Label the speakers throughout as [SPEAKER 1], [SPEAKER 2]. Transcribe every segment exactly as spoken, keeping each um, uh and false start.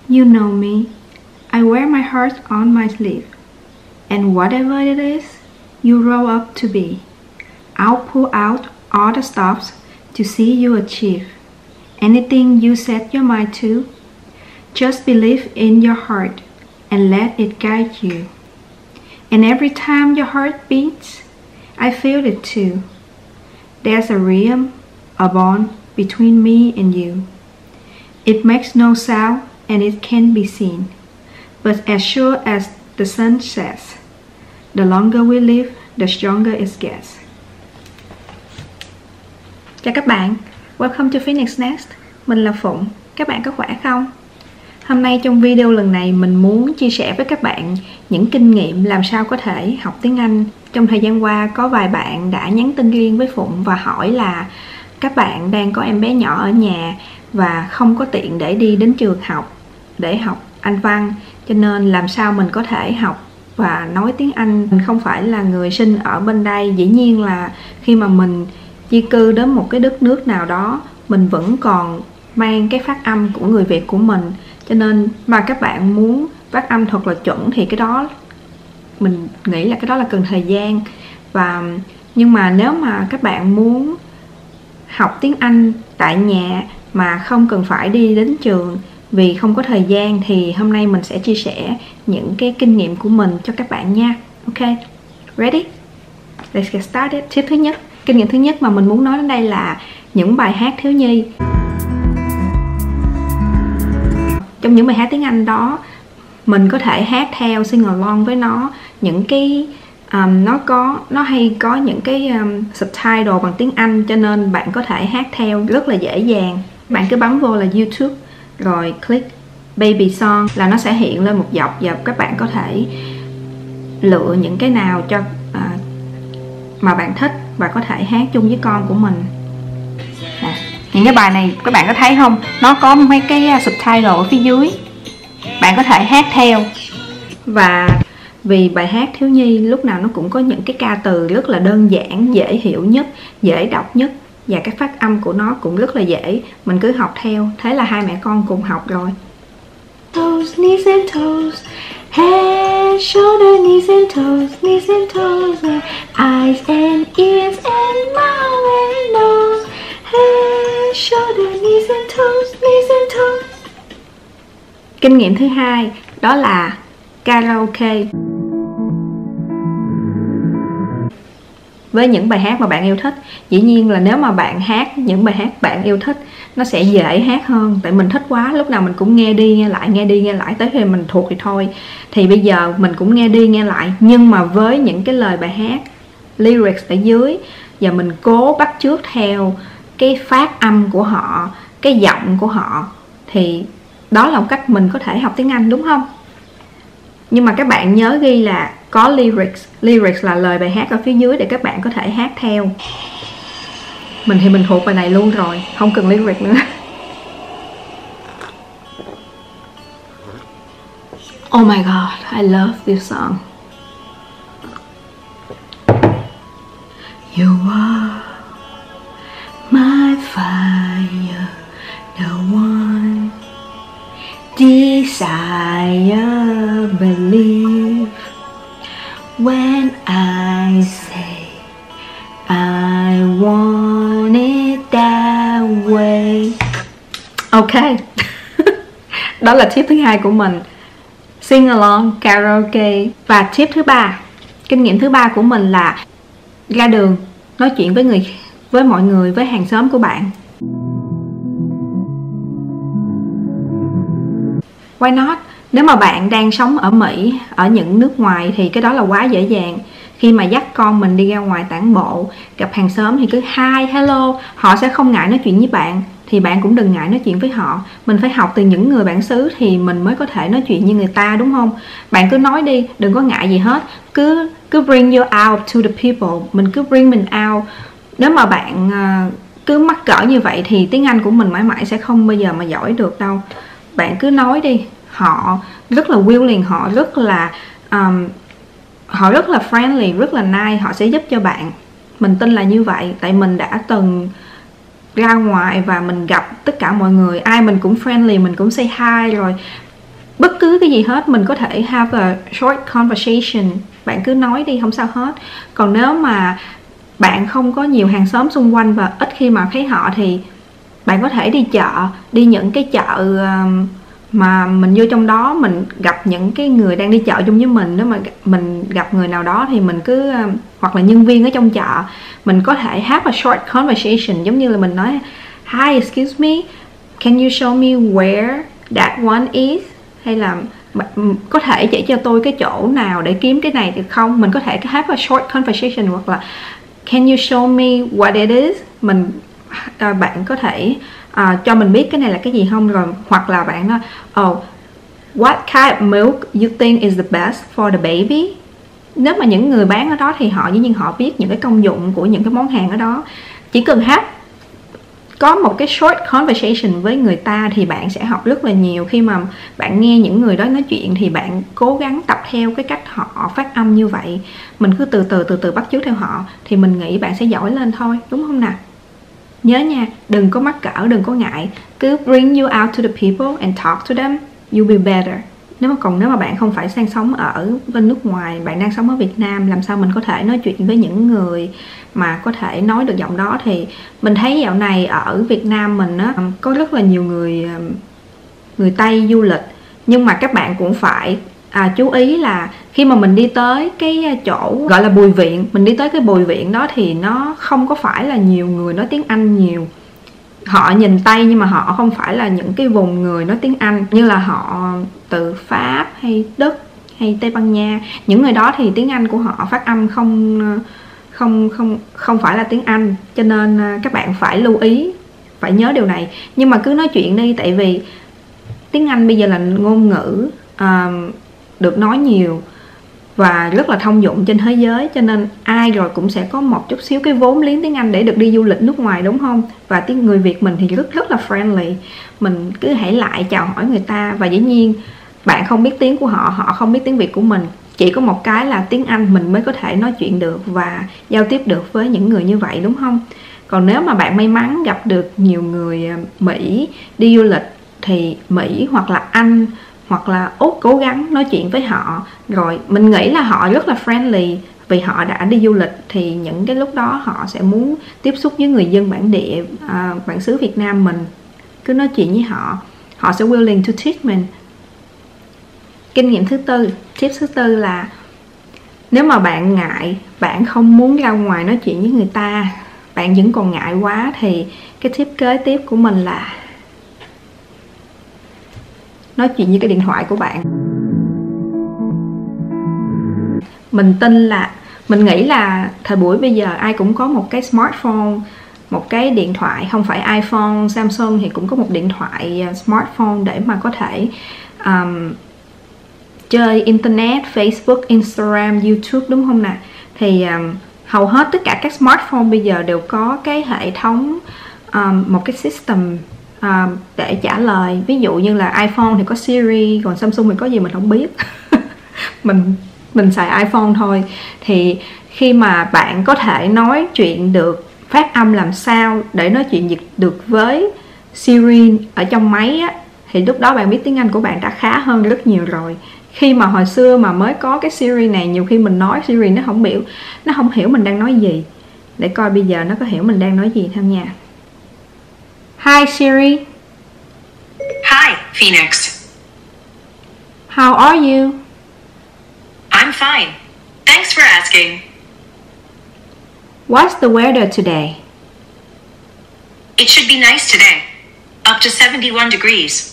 [SPEAKER 1] You know me. I wear my heart on my sleeve. And whatever it is you grow up to be, I'll pull out all the stops to see you achieve anything you set your mind to. Just believe in your heart and let it guide you. And every time your heart beats, I feel it too. There's a rhythm, a bond between me and you. It makes no sound and it can't be seen. But as sure as the sun sets, the longer we live, the stronger it gets. Chào các bạn, welcome to Phoenix Nest. Mình là Phụng, các bạn có khỏe không? Hôm nay trong video lần này mình muốn chia sẻ với các bạn những kinh nghiệm làm sao có thể học tiếng Anh. Trong thời gian qua có vài bạn đã nhắn tin riêng với Phụng và hỏi là các bạn đang có em bé nhỏ ở nhà và không có tiện để đi đến trường học để học Anh văn, cho nên làm sao mình có thể học và nói tiếng Anh. Mình không phải là người sinh ở bên đây, dĩ nhiên là khi mà mình di cư đến một cái đất nước nào đó mình vẫn còn mang cái phát âm của người Việt của mình, cho nên mà các bạn muốn phát âm thật là chuẩn thì cái đó mình nghĩ là cái đó là cần thời gian. Và nhưng mà nếu mà các bạn muốn học tiếng Anh tại nhà mà không cần phải đi đến trường vì không có thời gian thì hôm nay mình sẽ chia sẻ những cái kinh nghiệm của mình cho các bạn nha. Ok, ready? Let's get started. Tip thứ nhất, kinh nghiệm thứ nhất mà mình muốn nói đến đây là những bài hát thiếu nhi. Trong những bài hát tiếng Anh đó mình có thể hát theo, sing along với nó. Những cái um, nó có nó hay có những cái um, subtitle bằng tiếng Anh, cho nên bạn có thể hát theo rất là dễ dàng. Bạn cứ bấm vô là YouTube rồi click baby song là nó sẽ hiện lên một dọc và các bạn có thể lựa những cái nào cho uh, mà bạn thích và có thể hát chung với con của mình. Nè, những cái bài này các bạn có thấy không, nó có mấy cái subtitle ở phía dưới, bạn có thể hát theo. Và vì bài hát thiếu nhi lúc nào nó cũng có những cái ca từ rất là đơn giản, dễ hiểu nhất, dễ đọc nhất, và cái phát âm của nó cũng rất là dễ, mình cứ học theo. Thế là hai mẹ con cùng học rồi. Toes, knees and toes, head, shoulder, knees and toes, knees and toes, eyes and ears and mouth and nose, head, shoulder, knees and toes, knees and toes. Kinh nghiệm thứ hai đó là karaoke. Với những bài hát mà bạn yêu thích, dĩ nhiên là nếu mà bạn hát những bài hát bạn yêu thích nó sẽ dễ hát hơn. Tại mình thích quá, lúc nào mình cũng nghe đi nghe lại, nghe đi nghe lại, tới khi mình thuộc thì thôi. Thì bây giờ mình cũng nghe đi nghe lại, nhưng mà với những cái lời bài hát, lyrics ở dưới, và mình cố bắt chước theo cái phát âm của họ, cái giọng của họ, thì đó là một cách mình có thể học tiếng Anh, đúng không? Nhưng mà các bạn nhớ ghi là có lyrics. Lyrics là lời bài hát ở phía dưới để các bạn có thể hát theo. Mình thì mình thuộc bài này luôn rồi, không cần lyrics nữa. Oh my god, I love this song. You are my fire, the one desire, believe when I say I want it that way. Ok. Đó là tip thứ hai của mình, sing along karaoke. Và tip thứ ba, kinh nghiệm thứ ba của mình là ra đường nói chuyện với người với mọi người, với hàng xóm của bạn. Why not? Nếu mà bạn đang sống ở Mỹ, ở những nước ngoài thì cái đó là quá dễ dàng. Khi mà dắt con mình đi ra ngoài tản bộ, gặp hàng xóm thì cứ hi, hello, họ sẽ không ngại nói chuyện với bạn, thì bạn cũng đừng ngại nói chuyện với họ. Mình phải học từ những người bản xứ thì mình mới có thể nói chuyện như người ta, đúng không? Bạn cứ nói đi, đừng có ngại gì hết. Cứ cứ bring you out to the people, mình cứ bring mình out. Nếu mà bạn uh, cứ mắc cỡ như vậy thì tiếng Anh của mình mãi mãi sẽ không bao giờ mà giỏi được đâu. Bạn cứ nói đi, họ rất là willing, họ rất là um, họ rất là friendly, rất là nice, họ sẽ giúp cho bạn. Mình tin là như vậy, tại mình đã từng ra ngoài và mình gặp tất cả mọi người, ai mình cũng friendly, mình cũng say hi rồi. bất cứ cái gì hết, mình có thể have a short conversation, bạn cứ nói đi không sao hết. Còn nếu mà bạn không có nhiều hàng xóm xung quanh và ít khi mà thấy họ thì bạn có thể đi chợ, đi những cái chợ mà mình vô trong đó mình gặp những cái người đang đi chợ chung với mình. Nếu mà mình gặp người nào đó thì mình cứ, hoặc là nhân viên ở trong chợ, mình có thể have a short conversation, giống như là mình nói hi, excuse me, can you show me where that one is, hay là có thể chỉ cho tôi cái chỗ nào để kiếm cái này được không. Mình có thể have a short conversation, hoặc là can you show me what it is, mình à, bạn có thể à, cho mình biết cái này là cái gì không. Rồi hoặc là bạn nói oh, what kind of milk you think is the best for the baby. Nếu mà những người bán ở đó thì họ dĩ nhiên họ biết những cái công dụng của những cái món hàng ở đó. Chỉ cần have có một cái short conversation với người ta thì bạn sẽ học rất là nhiều. Khi mà bạn nghe những người đó nói chuyện thì bạn cố gắng tập theo cái cách họ phát âm như vậy. Mình cứ từ từ từ từ bắt chước theo họ thì mình nghĩ bạn sẽ giỏi lên thôi, đúng không nào? Nhớ nha, đừng có mắc cỡ, đừng có ngại, cứ bring you out to the people and talk to them, you'll be better. Nếu mà còn nếu mà bạn không phải sang sống ở bên nước ngoài, bạn đang sống ở Việt Nam, làm sao mình có thể nói chuyện với những người mà có thể nói được giọng đó. Thì mình thấy dạo này ở Việt Nam mình á, có rất là nhiều người người Tây du lịch, nhưng mà các bạn cũng phải à, chú ý là khi mà mình đi tới cái chỗ gọi là bùi viện, mình đi tới cái bùi viện đó thì nó không có phải là nhiều người nói tiếng Anh nhiều. Họ nhìn Tây nhưng mà họ không phải là những cái vùng người nói tiếng Anh, như là họ từ Pháp hay Đức hay Tây Ban Nha. Những người đó thì tiếng Anh của họ phát âm không không không không phải là tiếng Anh, cho nên các bạn phải lưu ý, phải nhớ điều này. Nhưng mà cứ nói chuyện đi, tại vì tiếng Anh bây giờ là ngôn ngữ uh, được nói nhiều và rất là thông dụng trên thế giới, cho nên ai rồi cũng sẽ có một chút xíu cái vốn liếng tiếng Anh để được đi du lịch nước ngoài, đúng không? Và tiếng người Việt mình thì rất rất là friendly, mình cứ hãy lại chào hỏi người ta. Và dĩ nhiên bạn không biết tiếng của họ, họ không biết tiếng Việt của mình, chỉ có một cái là tiếng Anh mình mới có thể nói chuyện được và giao tiếp được với những người như vậy, đúng không? Còn nếu mà bạn may mắn gặp được nhiều người Mỹ đi du lịch thì Mỹ hoặc là Anh hoặc là Úc cố gắng nói chuyện với họ, rồi mình nghĩ là họ rất là friendly vì họ đã đi du lịch, thì những cái lúc đó họ sẽ muốn tiếp xúc với người dân bản địa, à, bản xứ Việt Nam mình. Cứ nói chuyện với họ, họ sẽ willing to teach mình. Kinh nghiệm thứ tư, tip thứ tư là nếu mà bạn ngại, bạn không muốn ra ngoài nói chuyện với người ta, bạn vẫn còn ngại quá, thì cái tip kế tiếp của mình là nói chuyện với cái điện thoại của bạn. Mình tin là, mình nghĩ là thời buổi bây giờ ai cũng có một cái smartphone, một cái điện thoại, không phải iPhone, Samsung thì cũng có một điện thoại smartphone để mà có thể um, chơi internet, Facebook, Instagram, YouTube, đúng không nào? Thì um, hầu hết tất cả các smartphone bây giờ đều có cái hệ thống, um, một cái system um, để trả lời. Ví dụ như là iPhone thì có Siri, còn Samsung thì có gì mình không biết. mình mình xài iPhone thôi. Thì khi mà bạn có thể nói chuyện được, phát âm làm sao để nói chuyện được với Siri ở trong máy á, thì lúc đó bạn biết tiếng Anh của bạn đã khá hơn rất nhiều rồi. Khi mà hồi xưa mà mới có cái Siri này, nhiều khi mình nói Siri nó không hiểu, nó không hiểu mình đang nói gì. Để coi bây giờ nó có hiểu mình đang nói gì không nha. Hi Siri.
[SPEAKER 2] Hi, Phoenix.
[SPEAKER 1] How are you?
[SPEAKER 2] I'm fine. Thanks for asking.
[SPEAKER 1] What's the weather today?
[SPEAKER 2] It should be nice today. Up to seventy-one degrees.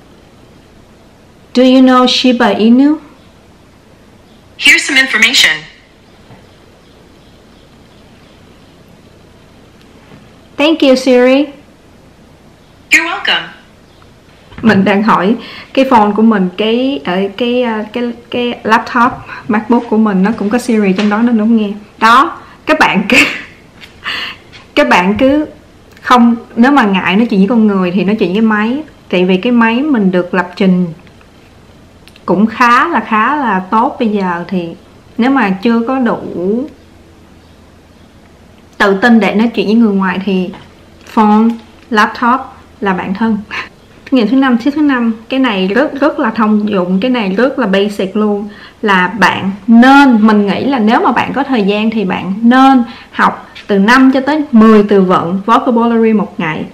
[SPEAKER 1] Do you know Shiba Inu?
[SPEAKER 2] Here's some information.
[SPEAKER 1] Thank you, Siri.
[SPEAKER 2] You're welcome.
[SPEAKER 1] Mình đang hỏi cái phone của mình, cái ở cái cái cái laptop MacBook của mình nó cũng có Siri trong đó nên nó nghe. Đó, các bạn cứ các bạn cứ không, nếu mà ngại nói chuyện với con người thì nói chuyện với máy, tại vì cái máy mình được lập trình cũng khá là khá là tốt bây giờ. Thì nếu mà chưa có đủ tự tin để nói chuyện với người ngoài thì phone, laptop là bạn thân. Kinh nghiệm thứ năm, tip thứ năm, cái này rất rất là thông dụng, cái này rất là basic luôn, là bạn nên, mình nghĩ là nếu mà bạn có thời gian thì bạn nên học từ năm cho tới mười từ vựng vocabulary một ngày.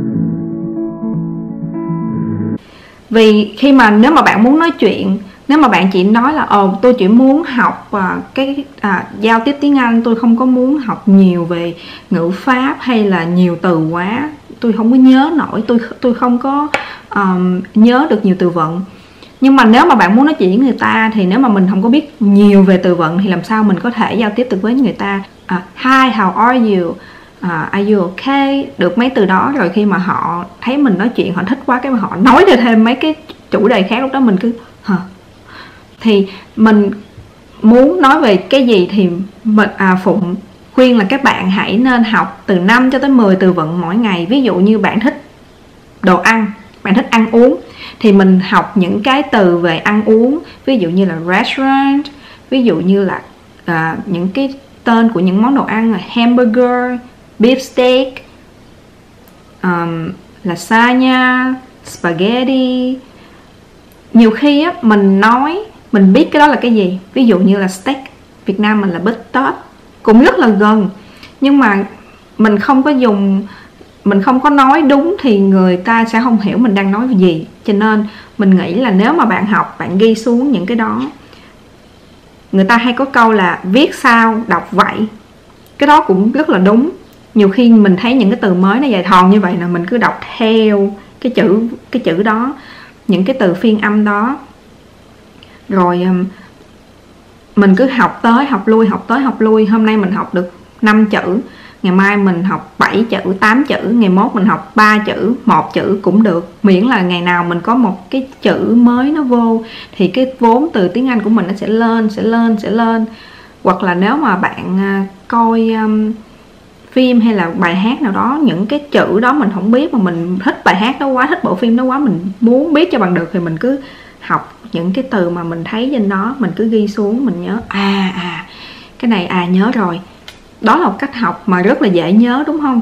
[SPEAKER 1] Vì khi mà nếu mà bạn muốn nói chuyện, nếu mà bạn chỉ nói là ồ tôi chỉ muốn học uh, cái à, giao tiếp tiếng Anh, tôi không có muốn học nhiều về ngữ pháp hay là nhiều từ quá, tôi không có nhớ nổi, tôi tôi không có um, nhớ được nhiều từ vựng. Nhưng mà nếu mà bạn muốn nói chuyện với người ta thì nếu mà mình không có biết nhiều về từ vựng thì làm sao mình có thể giao tiếp được với người ta. uh, Hi, how are you? Uh, are you okay? Được mấy từ đó rồi khi mà họ thấy mình nói chuyện họ thích quá, cái mà họ nói ra thêm mấy cái chủ đề khác, lúc đó mình cứ hả? Thì mình muốn nói về cái gì thì mình, à, Phụng khuyên là các bạn hãy nên học từ năm cho tới mười từ vựng mỗi ngày. Ví dụ như bạn thích đồ ăn, bạn thích ăn uống thì mình học những cái từ về ăn uống, ví dụ như là restaurant, ví dụ như là à, những cái tên của những món đồ ăn là hamburger, beef steak, um, lasagna, spaghetti. Nhiều khi á, mình nói mình biết cái đó là cái gì, ví dụ như là steak, Việt Nam mình là bít tết, cũng rất là gần, nhưng mà mình không có dùng, mình không có nói đúng thì người ta sẽ không hiểu mình đang nói gì. Cho nên mình nghĩ là nếu mà bạn học, bạn ghi xuống những cái đó. Người ta hay có câu là viết sao đọc vậy, cái đó cũng rất là đúng. Nhiều khi mình thấy những cái từ mới nó dài thòn như vậy là mình cứ đọc theo cái chữ cái chữ đó, những cái từ phiên âm đó, rồi mình cứ học tới học lui, học tới học lui. Hôm nay mình học được năm chữ, ngày mai mình học bảy chữ, tám chữ, ngày mốt mình học ba chữ, một chữ cũng được. Miễn là ngày nào mình có một cái chữ mới nó vô thì cái vốn từ tiếng Anh của mình nó sẽ lên, sẽ lên, sẽ lên. Hoặc là nếu mà bạn coi um, phim hay là bài hát nào đó, những cái chữ đó mình không biết mà mình thích bài hát đó quá, thích bộ phim đó quá, mình muốn biết cho bằng được thì mình cứ học những cái từ mà mình thấy trên đó, mình cứ ghi xuống, mình nhớ à à cái này à nhớ rồi. Đó là một cách học mà rất là dễ nhớ, đúng không?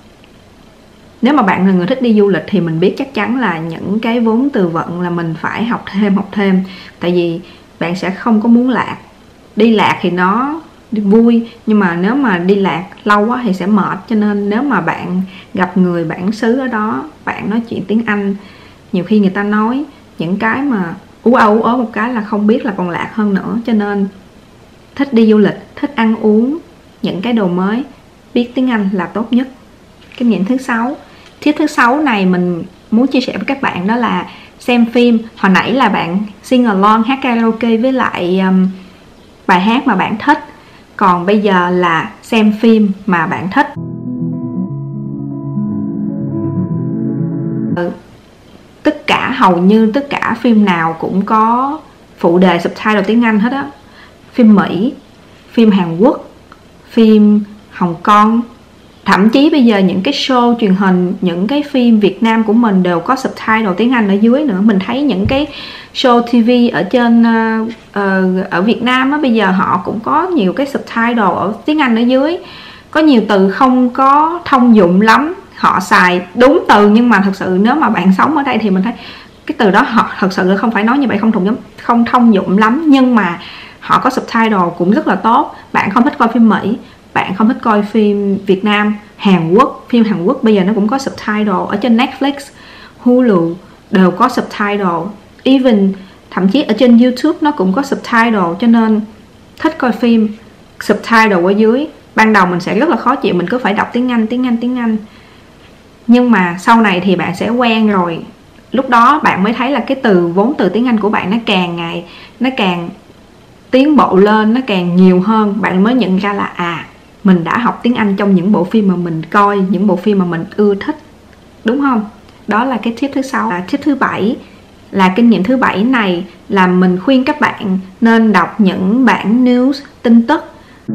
[SPEAKER 1] Nếu mà bạn là người thích đi du lịch thì mình biết chắc chắn là những cái vốn từ vựng là mình phải học thêm, học thêm. Tại vì bạn sẽ không có muốn lạc. Đi lạc thì nó vui, nhưng mà nếu mà đi lạc lâu quá thì sẽ mệt. Cho nên nếu mà bạn gặp người bản xứ ở đó, bạn nói chuyện tiếng Anh, nhiều khi người ta nói những cái mà ú ớ ú ớ một cái là không biết là còn lạc hơn nữa. Cho nên thích đi du lịch, thích ăn uống những cái đồ mới, biết tiếng Anh là tốt nhất. Kinh nghiệm thứ sáu, tip thứ sáu này mình muốn chia sẻ với các bạn đó là xem phim. Hồi nãy là bạn sing along, hát karaoke với lại um, bài hát mà bạn thích. Còn bây giờ là xem phim mà bạn thích. Tất cả, hầu như tất cả phim nào cũng có phụ đề subtitle tiếng Anh hết á. Phim Mỹ, phim Hàn Quốc, phim Hồng Kông, thậm chí bây giờ những cái show truyền hình, những cái phim Việt Nam của mình đều có subtitle tiếng Anh ở dưới nữa. Mình thấy những cái show ti vi ở trên uh, uh, ở Việt Nam á, bây giờ họ cũng có nhiều cái subtitle ở tiếng Anh ở dưới. Có nhiều từ không có thông dụng lắm, họ xài đúng từ, nhưng mà thật sự nếu mà bạn sống ở đây thì mình thấy cái từ đó họ thật sự là không phải nói như vậy, không thông dụng, không thông dụng lắm, nhưng mà họ có subtitle cũng rất là tốt. Bạn không thích coi phim Mỹ, bạn không thích coi phim Việt Nam, Hàn Quốc, phim Hàn Quốc bây giờ nó cũng có subtitle ở trên Netflix, Hulu đều có subtitle, even thậm chí ở trên YouTube nó cũng có subtitle. Cho nên thích coi phim subtitle ở dưới, ban đầu mình sẽ rất là khó chịu, mình cứ phải đọc tiếng Anh, tiếng Anh, tiếng Anh. Nhưng mà sau này thì bạn sẽ quen rồi, lúc đó bạn mới thấy là cái từ vốn từ tiếng Anh của bạn nó càng ngày nó càng tiến bộ lên, nó càng nhiều hơn. Bạn mới nhận ra là à, mình đã học tiếng Anh trong những bộ phim mà mình coi, những bộ phim mà mình ưa thích, đúng không? Đó là cái tip thứ sáu. À, tip thứ bảy là kinh nghiệm thứ bảy này là mình khuyên các bạn nên đọc những bản news, tin tức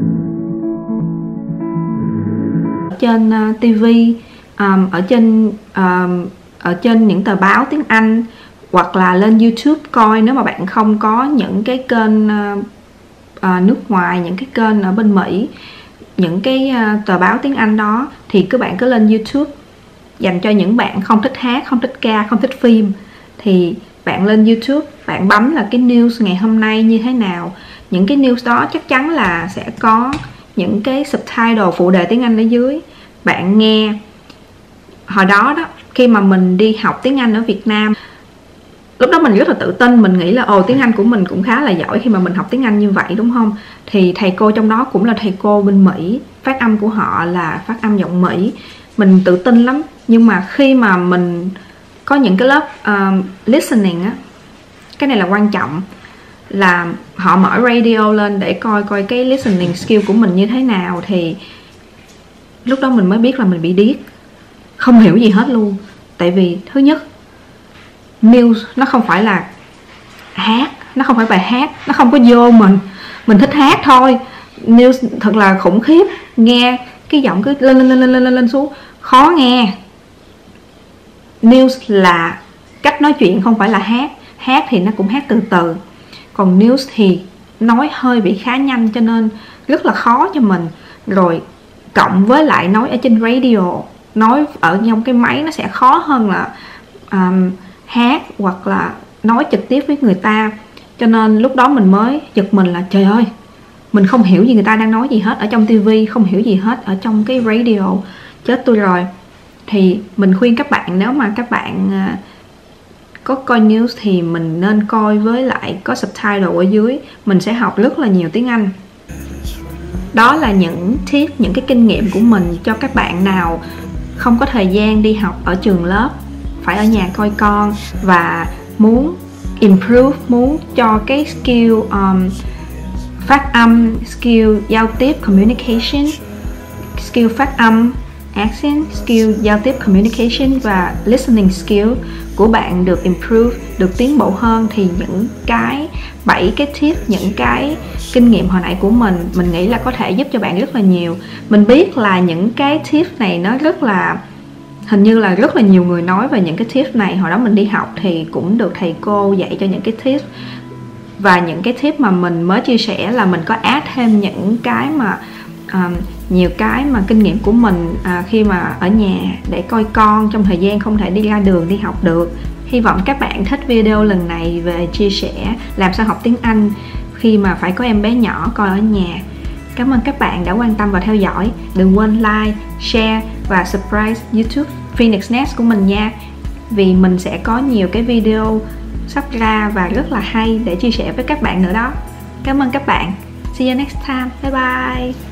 [SPEAKER 1] trên uh, ti vi, um, ở trên um, ở trên những tờ báo tiếng Anh, hoặc là lên YouTube coi. Nếu mà bạn không có những cái kênh uh, uh, nước ngoài, những cái kênh ở bên Mỹ, những cái uh, tờ báo tiếng Anh đó, thì các bạn cứ lên YouTube dành cho những bạn không thích hát, không thích ca, không thích phim. Thì bạn lên YouTube, bạn bấm là cái news ngày hôm nay như thế nào. Những cái news đó chắc chắn là sẽ có những cái subtitle, phụ đề tiếng Anh ở dưới. Bạn nghe. Hồi đó đó, khi mà mình đi học tiếng Anh ở Việt Nam, lúc đó mình rất là tự tin, mình nghĩ là ồ tiếng Anh của mình cũng khá là giỏi khi mà mình học tiếng Anh như vậy, đúng không? Thì thầy cô trong đó cũng là thầy cô bên Mỹ, phát âm của họ là phát âm giọng Mỹ. Mình tự tin lắm. Nhưng mà khi mà mình có những cái lớp uh, listening á, cái này là quan trọng, là họ mở radio lên để coi coi cái listening skill của mình như thế nào, thì lúc đó mình mới biết là mình bị điếc, không hiểu gì hết luôn. Tại vì thứ nhất, news nó không phải là hát, nó không phải bài hát, nó không có vô mình. Mình thích hát thôi. News thật là khủng khiếp, nghe cái giọng cứ lên lên lên lên lên lên xuống, khó nghe. News là cách nói chuyện, không phải là hát. Hát thì nó cũng hát từ từ, còn news thì nói hơi bị khá nhanh, cho nên rất là khó cho mình. Rồi cộng với lại nói ở trên radio, nói ở trong cái máy nó sẽ khó hơn là um, hát hoặc là nói trực tiếp với người ta. Cho nên lúc đó mình mới giật mình là trời ơi, mình không hiểu gì người ta đang nói gì hết ở trong tivi, không hiểu gì hết ở trong cái radio, chết tôi rồi. Thì mình khuyên các bạn, nếu mà các bạn uh, có coi news thì mình nên coi với lại có subtitle ở dưới, mình sẽ học rất là nhiều tiếng Anh. Đó là những tip, những cái kinh nghiệm của mình cho các bạn nào không có thời gian đi học ở trường lớp, phải ở nhà coi con và muốn improve, muốn cho cái skill um, phát âm, skill giao tiếp communication, skill phát âm accent, skill giao tiếp communication và listening skill của bạn được improve, được tiến bộ hơn. Thì những cái bảy cái tip, những cái kinh nghiệm hồi nãy của mình, mình nghĩ là có thể giúp cho bạn rất là nhiều. Mình biết là những cái tip này nó rất là, hình như là rất là nhiều người nói về những cái tip này. Hồi đó mình đi học thì cũng được thầy cô dạy cho những cái tip, và những cái tip mà mình mới chia sẻ là mình có add thêm những cái mà um, nhiều cái mà kinh nghiệm của mình à, khi mà ở nhà để coi con trong thời gian không thể đi ra đường đi học được. Hy vọng các bạn thích video lần này về chia sẻ làm sao học tiếng Anh khi mà phải có em bé nhỏ coi ở nhà. Cảm ơn các bạn đã quan tâm và theo dõi. Đừng quên like, share và subscribe YouTube Phoenix Nest của mình nha, vì mình sẽ có nhiều cái video sắp ra và rất là hay để chia sẻ với các bạn nữa đó. Cảm ơn các bạn. See you next time. Bye bye.